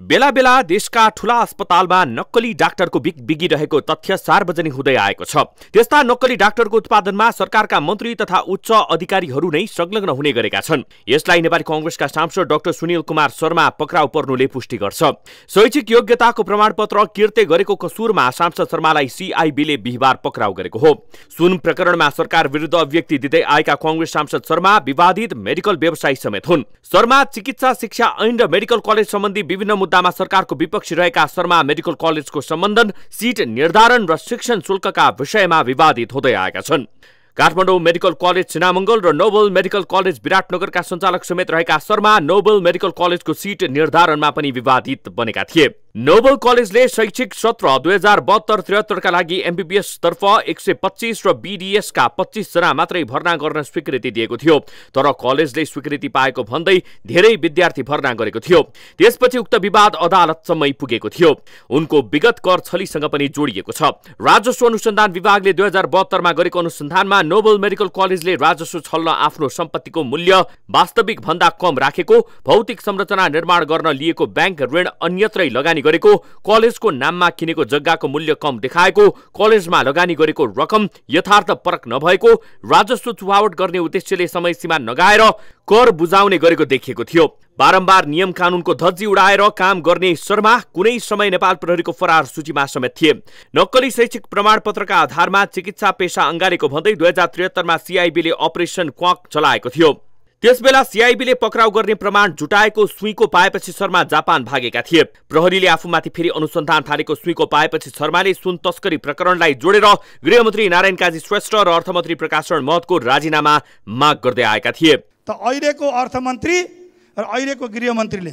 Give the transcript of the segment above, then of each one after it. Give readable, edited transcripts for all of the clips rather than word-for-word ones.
बेला बेला देशका ठूला अस्पतालमा नक्कली डाक्टरको बिगिरहेको तथ्य सार्वजनिक हुँदै आएको छ। त्यस्ता नक्कली डाक्टरको उत्पादनमा सरकारका मन्त्री तथा उच्च अधिकारीहरू नै संलग्न हुने गरेका छन्। यसलाई नेपाली कांग्रेसका सांसद डाक्टर सुनिल कुमार शर्मा पक्राउ पर्नुले पुष्टि गर्छ। शैक्षिक योग्यताको प्रमाणपत्र किर्ते गरेको कसूरमा सांसद शर्मालाई सीआईबीले बिहिबार पक्राउ गरेको हो। सुन प्रकरणमा सरकार विरुद्ध अभिव्यक्ति दिँदै आएका कांग्रेस सांसद शर्मा विवादित मेडिकल व्यवसायी समेत हुन्। शर्मा चिकित्सा शिक्षा ऐन र मेडिकल कलेज सम्बन्धी विभिन्न मुद्दामा सरकारको विपक्षी रहेका शर्मा मेडिकल कलेजको सम्बन्धन, सीट निर्धारण र शिक्षण शुल्कका विषयमा विवादित हुँदै आएका छन्। काठमाडौँ मेडिकल कलेज सिनामंगल र नोबल मेडिकल कलेज विराटनगरका सञ्चालक समेत रहेका शर्मा नोबल मेडिकल कलेजको सीट निर्धारणमा पनि विवादित बनेका थिए। नोबल कलेजले शैक्षिक सत्र 2072-73 का लागि एमबीबीएस तर्फ 125 र बीडीएस का 25 जना मात्रै भर्ना गर्न स्वीकृति दिएको थियो। तर कलेजले स्वीकृति पाएको भन्दै धेरै विद्यार्थी भर्ना गरेको थियो। त्यसपछि उक्त विवाद अदालतसम्मै पुगेको थियो। उनको विगत कर छलीसँग पनि जोडिएको छ। राजस्व अनुसन्धान विभागले 2072 मा गरेको अनुसन्धानमा नोबल मेडिकल कलेजले राजस्व छल्न आफ्नो सम्पत्तिको मूल्य वास्तविक भन्दा कम राखेको, भौतिक संरचना निर्माण गर्न लिएको बैंक ऋण अन्यत्रै लगानी गरेको, कलेजको नाममा किनेको जग्गाको मूल्य कम देखाएको, कलेजमा लगानी गरेको रकम यथार्थ परक नभएको, राजस्व चुहावट गर्ने उद्देश्यले समय सीमा नगाएर कर बुझाउने गरेको देखिएको थियो। बारम्बार नियम कानूनको धज्जी उडाएर काम गर्ने शर्मा कुनै समय नेपाल प्रहरीको फरार सूचीमा समेत थिए। नक्कली शैक्षिक प्रमाणपत्रका आधारमा चिकित्सा पेशा अंगारेको भन्दै 2073 मा सीआईबीले अपरेसन क्वाक चलाएको थियो। त्यसबेला सीआईबीले पक्राउ गर्ने प्रमाण जुटाएको सुइँको पाएपछि शर्मा जापान भागेका थिए। प्रहरीले आफूमाथि फेरि अनुसन्धान थालेको सुइँको पाएपछि शर्माले सुन तस्करी प्रकरणलाई जोडेर गृहमन्त्री नारायण काजी श्रेष्ठ र अर्थमन्त्री प्रकाशरण महतको राजीनामा माग गर्दै आएका थिए। त अहिलेको अर्थमन्त्री र अहिलेको गृहमन्त्रीले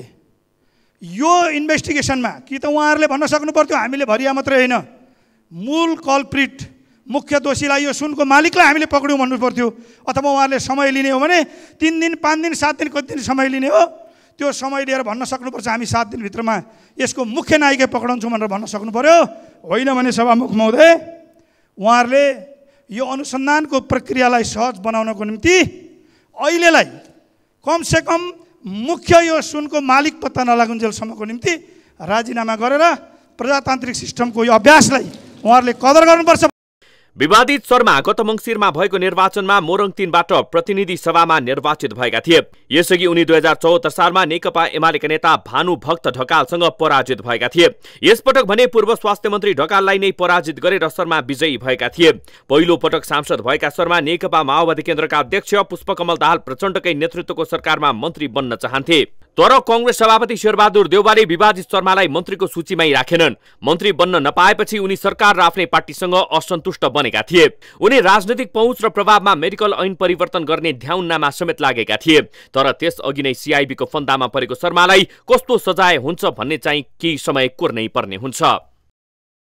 यो इन्भेस्टिगेसनमा कि त उहाँहरूले भन्न सक्नु पर्थ्यो हामीले भरिया मात्रै होइन, मूल कल्प्रिट मुख्य दोषीलाई, यो सुनको मालिकलाई हामीले पक्ड्यौँ भन्नु पर्थ्यो। अथवा उहाँहरूले समय लिने हो भने 3 दिन 5 दिन 7 दिन कति दिन समय लिने हो, त्यो समय लिएर भन्न सक्नुपर्छ हामी 7 दिनभित्रमा यसको मुख्य नायिका पक्राउँछौँ भनेर भन्न सक्नु पर्यो। होइन भने सभामुख महोदय, उहाँहरूले यो अनुसन्धानको प्रक्रियालाई सहज बनाउनको निम्ति अहिलेलाई कमसेकम मुख्य यो सुनको मालिक पत्ता नलागुन्जेलसम्मको निम्ति राजीनामा गरेर प्रजातान्त्रिक सिस्टमको यो अभ्यासलाई उहाँहरूले कदर गर्नुपर्छ। विवादित शर्मा गत मङ्सिरमा भएको निर्वाचनमा मोरङ 3 बाट प्रतिनिधि सभामा निर्वाचित भएका थिए। यसअघि उनी 2074 सालमा नेकपा एमालेका नेता भानुभक्त ढकालसँग पराजित भएका थिए। यसपटक भने पूर्व स्वास्थ्य मन्त्री ढकाललाई नै पराजित गरेर शर्मा विजयी भएका थिए। पहिलो पटक सांसद भएका शर्मा नेकपा माओवादी केन्द्रका अध्यक्ष पुष्पकमल दाहाल प्रचण्डकै नेतृत्वको सरकारमा मन्त्री बन्न चाहन्थे। तर कांग्रेस सभापति शेरबहादुर देउवाले विवादित शर्मालाई मन्त्रीको सूचीमै राखेनन्। मन्त्री बन्न नपाएपछि उनी सरकार र आफ्नै पार्टीसँग असन्तुष्ट बनेका थिए। उनी राजनैतिक पहुँच र प्रभावमा मेडिकल ऐन परिवर्तन गर्ने ध्याउन्नामा समेत लागेका थिए। तर त्यसअघि नै सीआईबीको फन्दामा परेको शर्मालाई कस्तो सजाय हुन्छ भन्ने चाहिँ केही समय कोर्नै पर्ने हुन्छ।